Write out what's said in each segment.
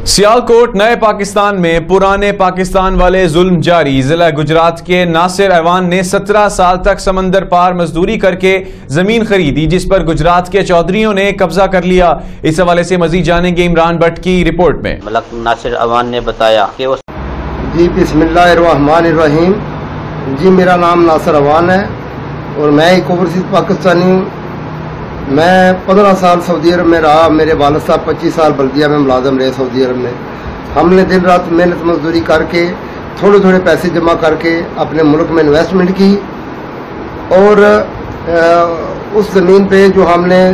سیالکوٹ نئے پاکستان میں پرانے پاکستان والے ظلم جاری۔ ضلع گجرات کے ناصر ایوان نے 17 سال تک سمندر پار مزدوری کر کے زمین خریدی، جس پر گجرات کے چودھریوں نے قبضہ کر لیا۔ اس حوالے سے مزید جانیں گے عمران بٹ کی رپورٹ میں۔ ملک ناصر ایوان نے بتایا کہ جی بسم اللہ الرحمن الرحیم۔ جی میرا نام ناصر ایوان ہے اور میں ایک اوورسیز پاکستانی ہوں۔ میں 15 سال سعودی عرب میں رہا، میرے والد صاحب 25 سال بلدیہ میں ملازم رہے سعودی عرب میں۔ ہم نے دن رات محنت مزدوری کر کے تھوڑے تھوڑے پیسے جمع کر کے اپنے ملک میں انویسٹمنٹ کی، اور اس زمین پہ جو ہم نے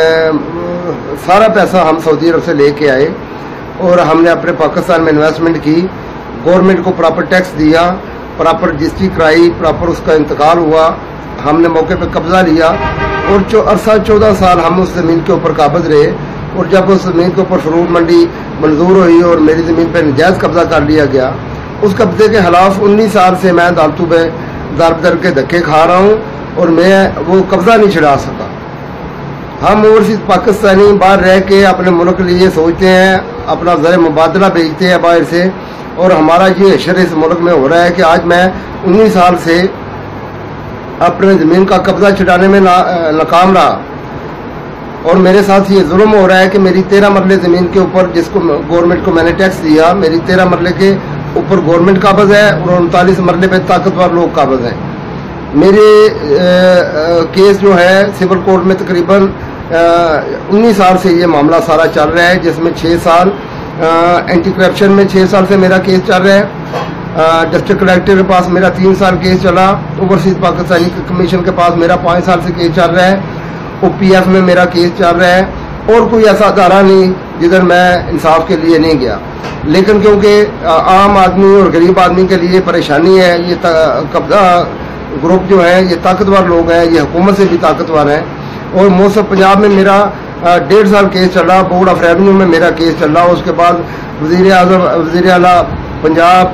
سارا پیسہ ہم سعودی عرب سے لے کے آئے اور ہم نے اپنے پاکستان میں انویسٹمنٹ کی۔ گورنمنٹ کو پراپر ٹیکس دیا، پراپر رجسٹری کرائی، پراپر اس کا انتقال ہوا، ہم نے موقع پہ قبضہ لیا اور عرصہ 14 سال ہم اس زمین کے اوپر قابض رہے۔ اور جب اس زمین کے اوپر فروٹ منڈی منظور ہوئی اور میری زمین پہ نجائز قبضہ کر لیا گیا، اس قبضے کے خلاف 19 سال سے میں عدالتوں میں در در کے دھکے کھا رہا ہوں اور میں وہ قبضہ نہیں چھڑا سکا۔ ہم اوورسیز پاکستانی باہر رہ کے اپنے ملک کے لیے سوچتے ہیں، اپنا زر مبادلہ بیچتے ہیں باہر سے، اور ہمارا یہ حشر اس ملک میں ہو رہا ہے کہ آج میں 19 سال سے اپنے زمین کا قبضہ چھڑانے میں ناکام رہا، اور میرے ساتھ یہ ظلم ہو رہا ہے کہ میری 13 مرلے زمین کے اوپر جس کو گورنمنٹ کو میں نے ٹیکس دیا، میری 13 مرلے کے اوپر گورنمنٹ قابض ہے اور 39 مرلے پہ طاقتور لوگ قابض ہیں۔ میرے کیس جو ہے سول کورٹ میں تقریباً 19 سال سے یہ معاملہ سارا چل رہا ہے، جس میں 6 سال اینٹی کرپشن میں 6 سال سے میرا کیس چل رہا ہے۔ ڈسٹرکٹ کلیکٹر کے پاس میرا 3 سال کیس چلا، اوورسیز پاکستانی کمیشن کے پاس میرا 5 سال سے کیس چل رہا ہے، او پی ایف میں میرا کیس چل رہا ہے، اور کوئی ایسا ادارہ نہیں جدھر میں انصاف کے لیے نہیں گیا۔ لیکن کیونکہ عام آدمی اور غریب آدمی کے لیے پریشانی ہے، یہ قبضہ گروپ جو ہے یہ طاقتور لوگ ہیں، یہ حکومت سے بھی طاقتور ہیں، اور موسم پنجاب میں میرا 1.5 سال کیس چل رہا، بورڈ آف ریونیو میں میرا کیس چل رہا، اس کے بعد وزیر اعظم، وزیر اعلیٰ پنجاب،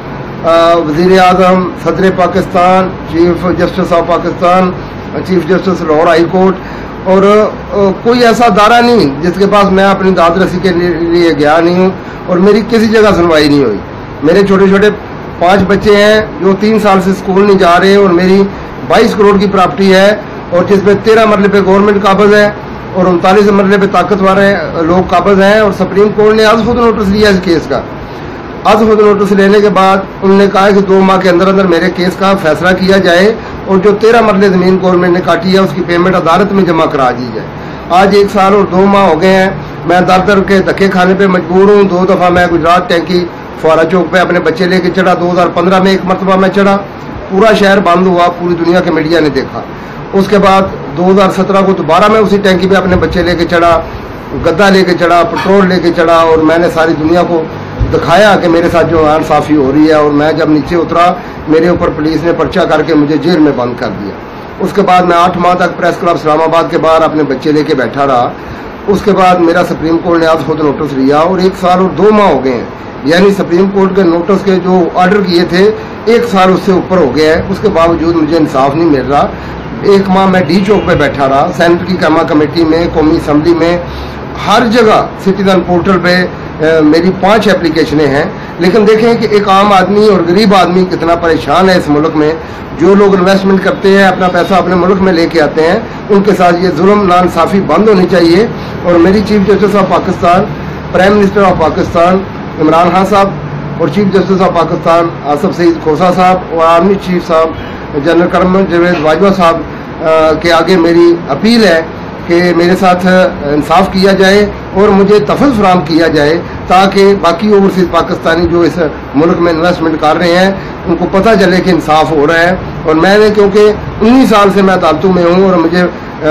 وزیر اعظم، صدر Pakistan, chief justice of Pakistan, chief justice Lahore high court, اور کوئی ایسا ادارہ نہیں جس کے پاس میں اپنی داد رسی کے لیے گیا نہیں ہوں، اور میری کسی جگہ سنوائی نہیں ہوئی۔ میرے چھوٹے چھوٹے 5 بچے ہیں جو 3 سال سے اسکول نہیں جا رہے، اور میری 22 کروڑ کی پراپرٹی ہے، اور جس میں 13 مرلے پہ گورنمنٹ قابض ہے اور 39 مرلے پہ طاقتور لوگ قابض ہیں، اور سپریم کورٹ نے از خود نوٹس لیا اس کیس کا۔ از خود نوٹس لینے کے بعد انہوں نے کہا کہ 2 ماہ کے اندر اندر میرے کیس کا فیصلہ کیا جائے، اور جو 13 مرلے زمین گورنمنٹ نے کاٹی ہے اس کی پیمنٹ عدالت میں جمع کرا دی جائے۔ آج 1 سال اور 2 ماہ ہو گئے ہیں، میں در در کے دھکے کھانے پہ مجبور ہوں۔ 2 دفعہ میں گجرات ٹینکی فوارہ چوک پہ اپنے بچے لے کے چڑھا، 2015 میں 1 مرتبہ میں چڑھا، پورا شہر بند ہوا، پوری دنیا کے میڈیا نے دیکھا۔ اس کے بعد 2017 کو دوبارہ میں اسی ٹینکی پہ اپنے بچے لے کے چڑھا، گدا لے کے چڑھا، پٹرول لے کے چڑھا، اور میں نے ساری دنیا کو دکھایا کہ میرے ساتھ جو انصافی ہو رہی ہے۔ اور میں جب نیچے اترا، میرے اوپر پولیس نے پرچہ کر کے مجھے جیل میں بند کر دیا۔ اس کے بعد میں 8 ماہ تک پریس کلب اسلام آباد کے باہر اپنے بچے لے کے بیٹھا رہا۔ اس کے بعد میرا سپریم کورٹ نے آج خود نوٹس لیا، اور 1 سال اور 2 ماہ ہو گئے ہیں، یعنی سپریم کورٹ کے نوٹس کے جو آرڈر کیے تھے 1 سال اس سے اوپر ہو گیا ہے، اس کے باوجود مجھے انصاف نہیں مل رہا۔ 1 ماہ میں ڈی چوک پہ بیٹھا رہا، سینٹ کی قائمہ کمیٹی میں، قومی اسمبلی میں، ہر جگہ سٹیزن پورٹل پہ میری 5 اپلیکیشنیں ہیں۔ لیکن دیکھیں کہ ایک عام آدمی اور غریب آدمی کتنا پریشان ہے اس ملک میں۔ جو لوگ انویسٹمنٹ کرتے ہیں، اپنا پیسہ اپنے ملک میں لے کے آتے ہیں، ان کے ساتھ یہ ظلم ناانصافی بند ہونی چاہیے۔ اور میری chief justice of Pakistan, prime minister of Pakistan Imran Khan صاحب، اور chief justice of Pakistan Asif Saeed Khosa صاحب، اور آرمی چیف صاحب جنرل کرم جاوید باجوہ صاحب کے آگے میری اپیل ہے کہ میرے ساتھ انصاف کیا جائے اور مجھے تفویض فراہم کیا جائے، تاکہ باقی اوورسیز پاکستانی جو اس ملک میں انویسٹمنٹ کر رہے ہیں ان کو پتہ چلے کہ انصاف ہو رہا ہے۔ اور میں نے کیونکہ 19 سال سے میں عدالتوں میں ہوں، اور مجھے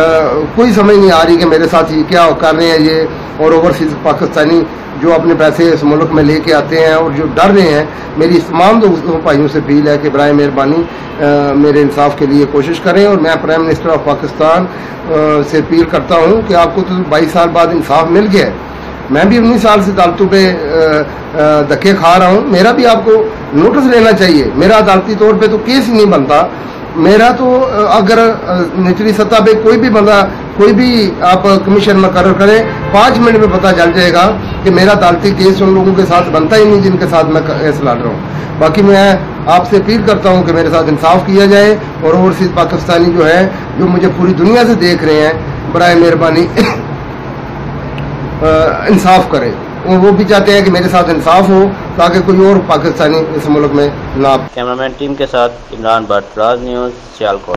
کوئی سمجھ نہیں آ رہی کہ میرے ساتھ یہ کیا کر رہے ہیں یہ، اور اوورسیز پاکستانی جو اپنے پیسے اس ملک میں لے کے آتے ہیں اور جو ڈر رہے ہیں۔ میری تمام دوستوں بھائیوں سے اپیل ہے کہ برائے مہربانی میرے انصاف کے لیے کوشش کریں، اور میں پرائم منسٹر آف پاکستان سے اپیل کرتا ہوں کہ آپ کو تو 22 سال بعد انصاف مل گیا ہے، میں بھی 19 سال سے عدالتوں پہ دھکے کھا رہا ہوں، میرا بھی آپ کو نوٹس لینا چاہیے۔ میرا عدالتی طور پہ تو کیس ہی نہیں بنتا، میرا تو اگر نچلی سطح پہ کوئی بھی بندہ کوئی بھی آپ کمیشن مقرر کریں 5 منٹ میں پتہ چل جائے گا کہ میرا عدالتی کیس ان لوگوں کے ساتھ بنتا ہی نہیں جن کے ساتھ میں کیس لڑ رہا ہوں. باقی میں آپ سے اپیل کرتا ہوں کہ میرے ساتھ انصاف کیا جائے اور اوورسیز پاکستانی جو ہے جو مجھے پوری دنیا سے دیکھ رہے ہیں برائے مہربانی انصاف کرے. اور وہ بھی چاہتے ہیں کہ میرے ساتھ انصاف ہو تاکہ کوئی اور پاکستانی اس ملک میں نہ. کیمرہ مین ٹیم کے ساتھ عمران بٹ، راز نیوز، سیالکوٹ.